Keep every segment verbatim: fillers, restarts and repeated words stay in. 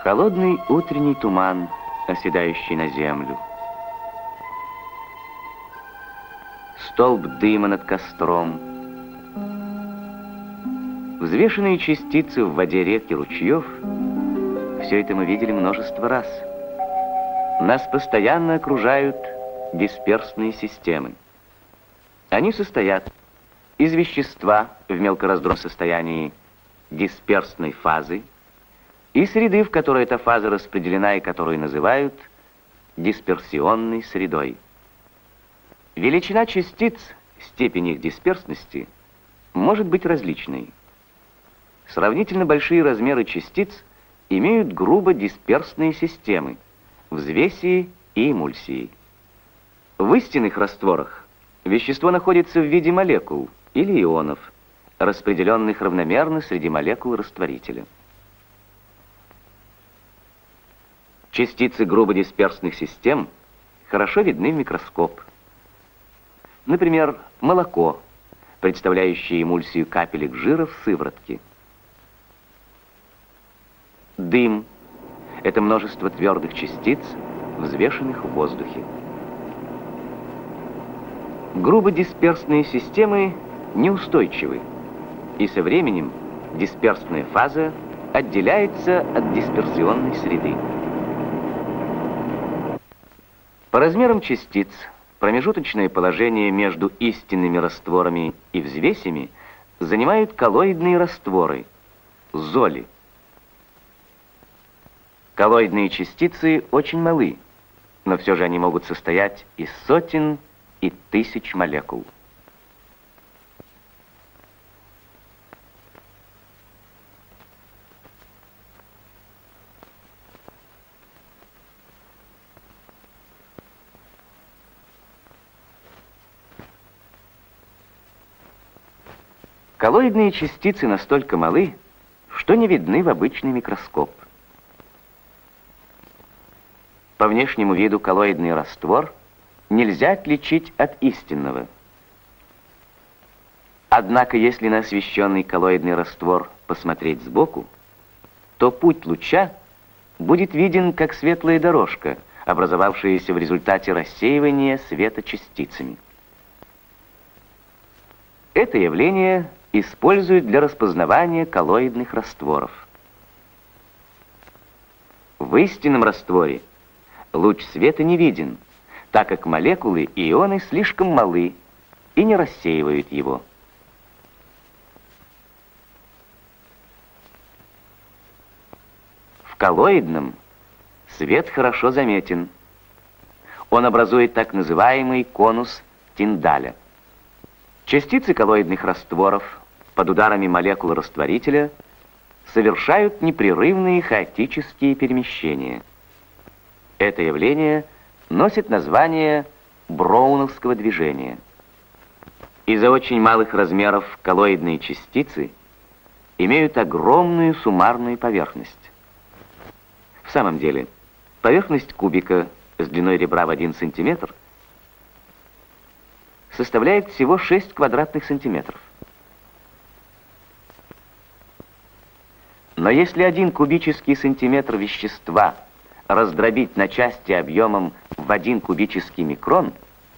Холодный утренний туман, оседающий на землю. Столб дыма над костром. Взвешенные частицы в воде рек и ручьев. Все это мы видели множество раз. Нас постоянно окружают дисперсные системы. Они состоят из вещества в мелкораздробном состоянии дисперсной фазы и среды, в которой эта фаза распределена и которую называют дисперсионной средой. Величина частиц, степень их дисперсности, может быть различной. Сравнительно большие размеры частиц имеют грубо дисперсные системы, взвеси и эмульсии. В истинных растворах вещество находится в виде молекул или ионов, распределенных равномерно среди молекул растворителя. Частицы грубо дисперсных систем хорошо видны в микроскоп. Например, молоко, представляющее эмульсию капелек жира в сыворотке. Дым – это множество твердых частиц, взвешенных в воздухе. Грубо дисперсные системы неустойчивы, и со временем дисперсная фаза отделяется от дисперсионной среды. По размерам частиц промежуточное положение между истинными растворами и взвесями занимают коллоидные растворы – золи. Коллоидные частицы очень малы, но все же они могут состоять из сотен и тысяч молекул. Коллоидные частицы настолько малы, что не видны в обычный микроскоп. По внешнему виду коллоидный раствор нельзя отличить от истинного. Однако, если на освещенный коллоидный раствор посмотреть сбоку, то путь луча будет виден как светлая дорожка, образовавшаяся в результате рассеивания света частицами. Это явление используют для распознавания коллоидных растворов. В истинном растворе луч света не виден, так как молекулы и ионы слишком малы и не рассеивают его. В коллоидном свет хорошо заметен. Он образует так называемый конус Тиндаля. Частицы коллоидных растворов под ударами молекул растворителя совершают непрерывные хаотические перемещения. Это явление носит название броуновского движения. Из-за очень малых размеров коллоидные частицы имеют огромную суммарную поверхность. В самом деле, поверхность кубика с длиной ребра в один сантиметр составляет всего шесть квадратных сантиметров. Но если один кубический сантиметр вещества раздробить на части объемом в один кубический микрон,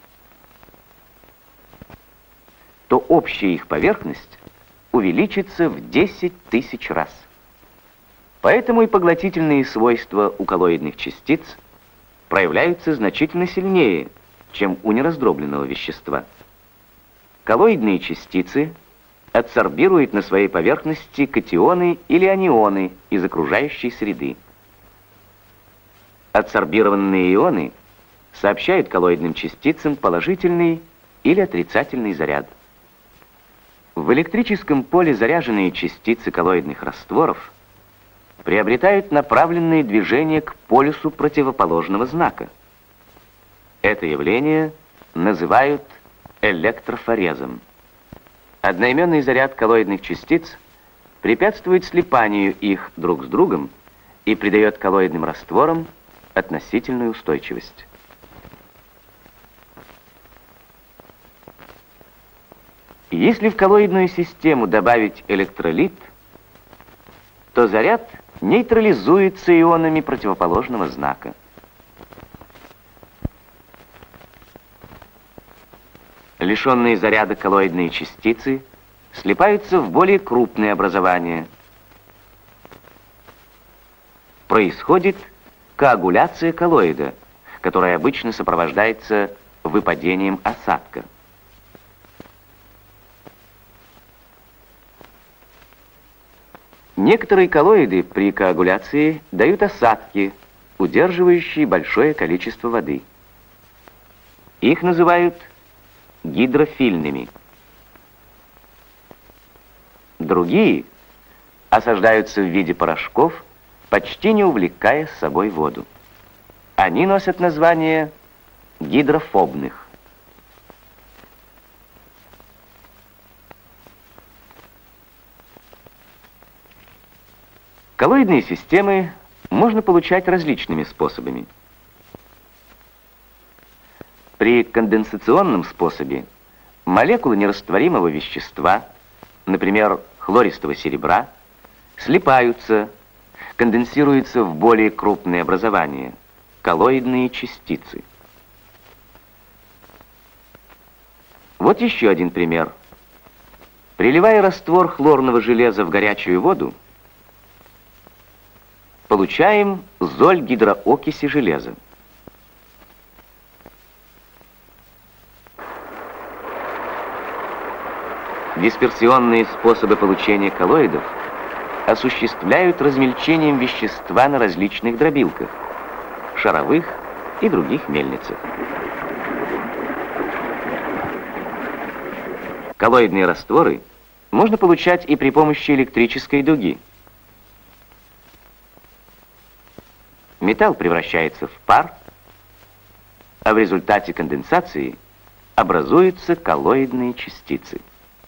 то общая их поверхность увеличится в десять тысяч раз. Поэтому и поглотительные свойства у коллоидных частиц проявляются значительно сильнее, чем у нераздробленного вещества. Коллоидные частицы адсорбируют на своей поверхности катионы или анионы из окружающей среды. Адсорбированные ионы сообщают коллоидным частицам положительный или отрицательный заряд. В электрическом поле заряженные частицы коллоидных растворов приобретают направленные движения к полюсу противоположного знака. Это явление называют электрофорезом. Одноименный заряд коллоидных частиц препятствует слипанию их друг с другом и придает коллоидным растворам относительную устойчивость. Если в коллоидную систему добавить электролит, то заряд нейтрализуется ионами противоположного знака. Лишенные заряда коллоидные частицы слипаются в более крупные образования. Происходит коагуляция коллоида, которая обычно сопровождается выпадением осадка. Некоторые коллоиды при коагуляции дают осадки, удерживающие большое количество воды. Их называют гидрофильными. Другие осаждаются в виде порошков, почти не увлекая с собой воду. Они носят название гидрофобных. Коллоидные системы можно получать различными способами. При конденсационном способе молекулы нерастворимого вещества, например, хлористого серебра, слипаются, конденсируются в более крупные образования – коллоидные частицы. Вот еще один пример. Приливая раствор хлорного железа в горячую воду, получаем золь гидроокиси железа. Дисперсионные способы получения коллоидов осуществляют размельчением вещества на различных дробилках, шаровых и других мельницах. Коллоидные растворы можно получать и при помощи электрической дуги. Металл превращается в пар, а в результате конденсации образуются коллоидные частицы.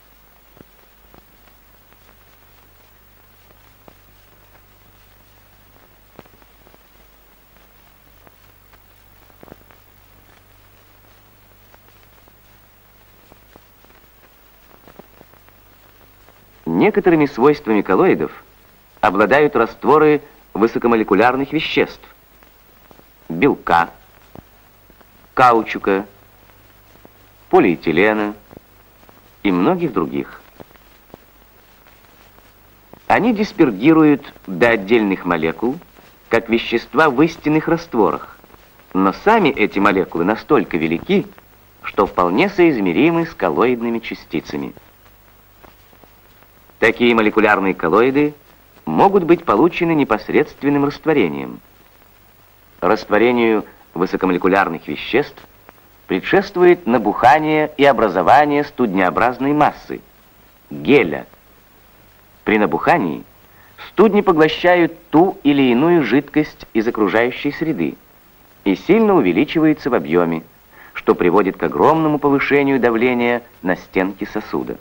Некоторыми свойствами коллоидов обладают растворы высокомолекулярных веществ, белка, каучука, полиэтилена и многих других. Они диспергируют до отдельных молекул, как вещества в истинных растворах, но сами эти молекулы настолько велики, что вполне соизмеримы с коллоидными частицами. Такие молекулярные коллоиды могут быть получены непосредственным растворением. Растворению высокомолекулярных веществ предшествует набухание и образование студнеобразной массы, геля. При набухании студни поглощают ту или иную жидкость из окружающей среды и сильно увеличиваются в объеме, что приводит к огромному повышению давления на стенки сосуда.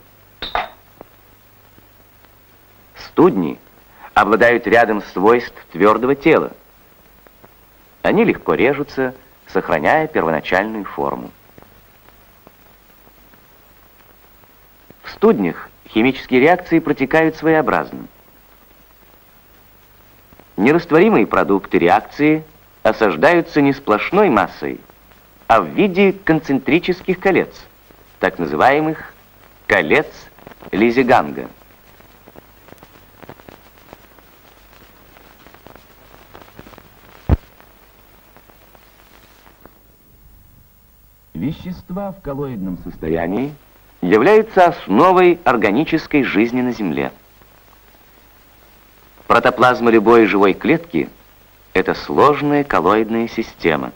Студни обладают рядом свойств твердого тела. Они легко режутся, сохраняя первоначальную форму. В студнях химические реакции протекают своеобразно. Нерастворимые продукты реакции осаждаются не сплошной массой, а в виде концентрических колец, так называемых колец Лизиганга. Вещества в коллоидном состоянии являются основой органической жизни на Земле. Протоплазма любой живой клетки – это сложная коллоидная система.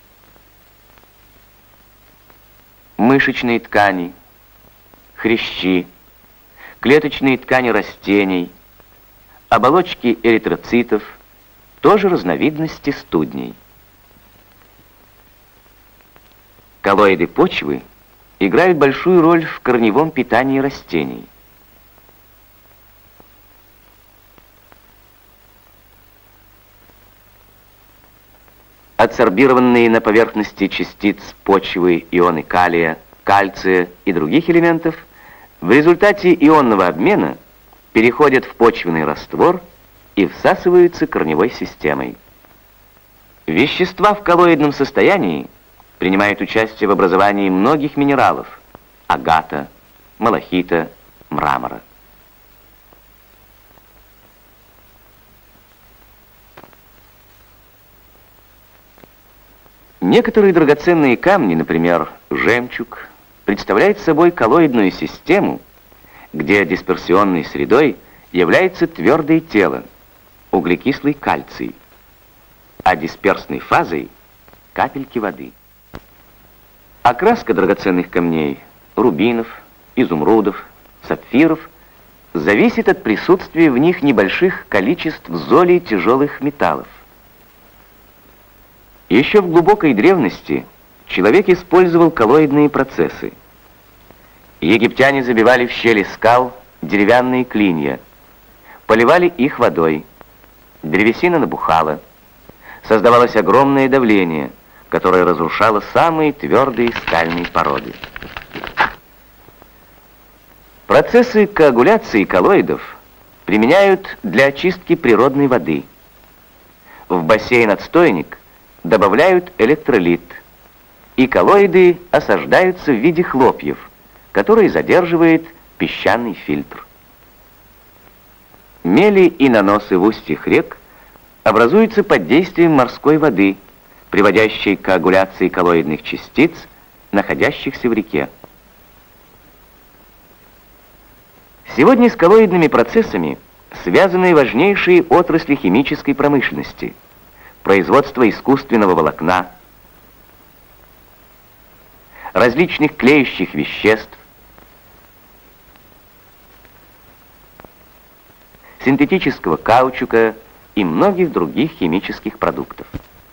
Мышечные ткани, хрящи, клеточные ткани растений, оболочки эритроцитов – тоже разновидности студней. Коллоиды почвы играют большую роль в корневом питании растений. Адсорбированные на поверхности частиц почвы ионы калия, кальция и других элементов в результате ионного обмена переходят в почвенный раствор и всасываются корневой системой. Вещества в коллоидном состоянии принимают участие в образовании многих минералов – агата, малахита, мрамора. Некоторые драгоценные камни, например, жемчуг, представляют собой коллоидную систему, где дисперсионной средой является твердое тело, углекислый кальций, а дисперсной фазой – капельки воды. Окраска драгоценных камней – рубинов, изумрудов, сапфиров – зависит от присутствия в них небольших количеств золей тяжелых металлов. Еще в глубокой древности человек использовал коллоидные процессы. Египтяне забивали в щели скал деревянные клинья, поливали их водой, древесина набухала, создавалось огромное давление, которое разрушало самые твердые скальные породы. Процессы коагуляции коллоидов применяют для очистки природной воды. В бассейн-отстойник добавляют электролит, и коллоиды осаждаются в виде хлопьев, которые задерживает песчаный фильтр. Мели и наносы в устьях рек образуются под действием морской воды, приводящей к коагуляции коллоидных частиц, находящихся в реке. Сегодня с коллоидными процессами связаны важнейшие отрасли химической промышленности: производство искусственного волокна, различных клеящих веществ, синтетического каучука и многих других химических продуктов.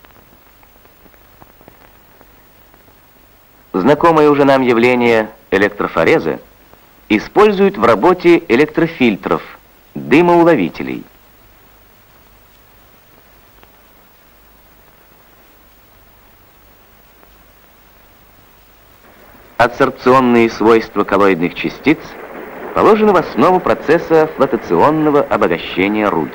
Знакомое уже нам явление электрофореза используют в работе электрофильтров, дымоуловителей. Адсорбционные свойства коллоидных частиц положены в основу процесса флотационного обогащения руд.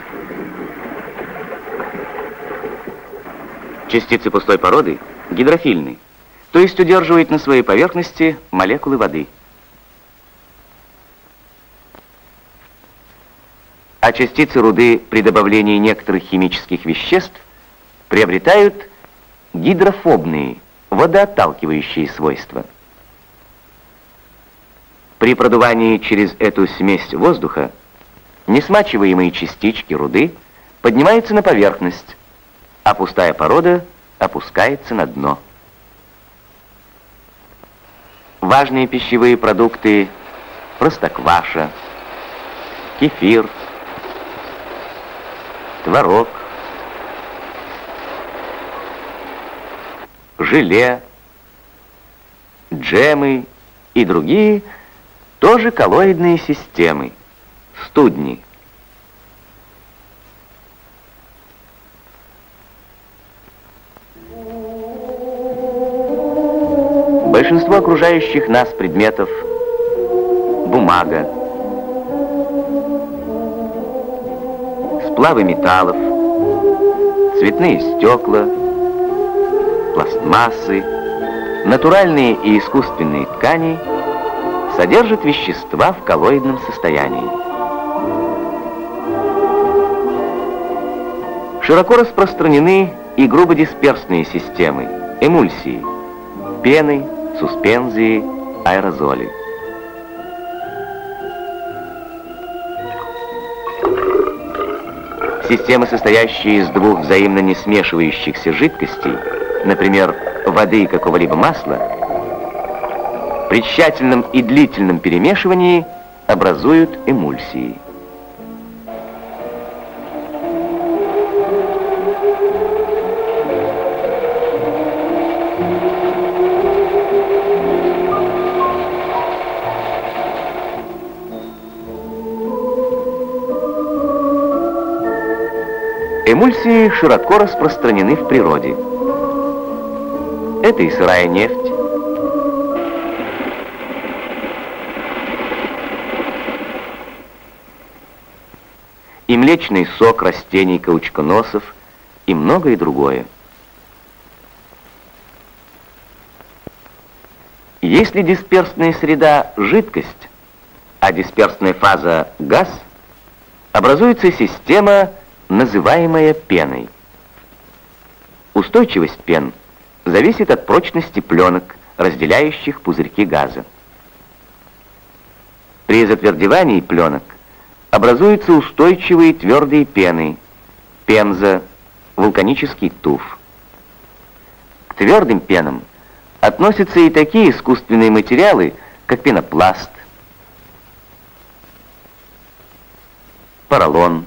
Частицы пустой породы гидрофильны, то есть удерживают на своей поверхности молекулы воды. А частицы руды при добавлении некоторых химических веществ приобретают гидрофобные, водоотталкивающие свойства. При продувании через эту смесь воздуха несмачиваемые частички руды поднимаются на поверхность, а пустая порода опускается на дно. Важные пищевые продукты – простокваша, кефир, творог, желе, джемы и другие – тоже коллоидные системы, студни. Большинство окружающих нас предметов – бумага, сплавы металлов, цветные стекла, пластмассы, натуральные и искусственные ткани – содержат вещества в коллоидном состоянии. Широко распространены и грубодисперсные системы, эмульсии, пены, суспензии, аэрозоли. Системы, состоящие из двух взаимно не смешивающихся жидкостей, например, воды и какого-либо масла, при тщательном и длительном перемешивании образуют эмульсии. Эмульсии широко распространены в природе. Это и сырая нефть, и млечный сок растений-каучконосов, и многое другое. Если дисперсная среда — жидкость, а дисперсная фаза — газ, образуется система, называемая пеной. Устойчивость пен зависит от прочности пленок, разделяющих пузырьки газа. При затвердевании пленок образуются устойчивые твердые пены, пемза, вулканический туф. К твердым пенам относятся и такие искусственные материалы, как пенопласт, поролон,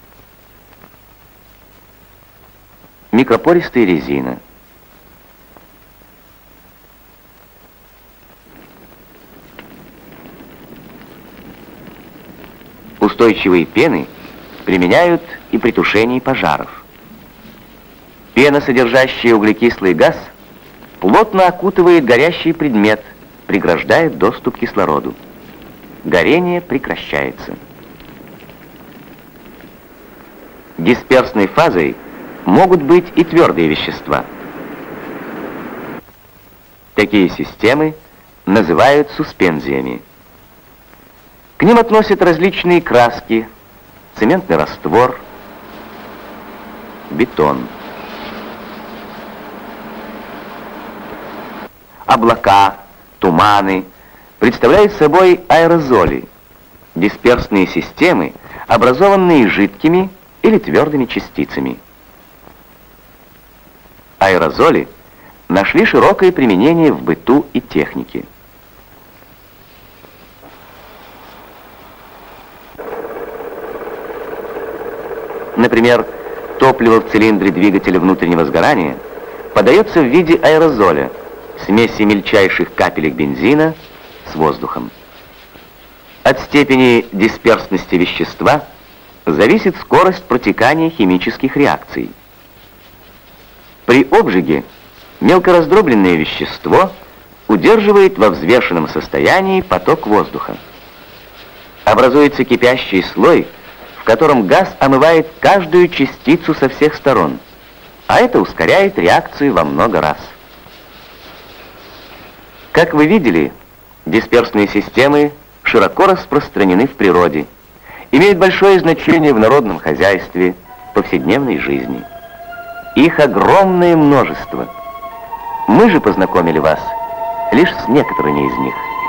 микропористая резина. Устойчивые пены применяют и при тушении пожаров. Пена, содержащая углекислый газ, плотно окутывает горящий предмет, преграждает доступ к кислороду. Горение прекращается. Дисперсной фазой могут быть и твердые вещества. Такие системы называют суспензиями. К ним относят различные краски, цементный раствор, бетон. Облака, туманы представляют собой аэрозоли, дисперсные системы, образованные жидкими или твердыми частицами. Аэрозоли нашли широкое применение в быту и технике. Например, топливо в цилиндре двигателя внутреннего сгорания подается в виде аэрозоля, смеси мельчайших капелек бензина с воздухом. От степени дисперсности вещества зависит скорость протекания химических реакций. При обжиге мелкораздробленное вещество удерживает во взвешенном состоянии поток воздуха. Образуется кипящий слой, в котором газ омывает каждую частицу со всех сторон, а это ускоряет реакцию во много раз. Как вы видели, дисперсные системы широко распространены в природе, имеют большое значение в народном хозяйстве, повседневной жизни. Их огромное множество. Мы же познакомили вас лишь с некоторыми из них.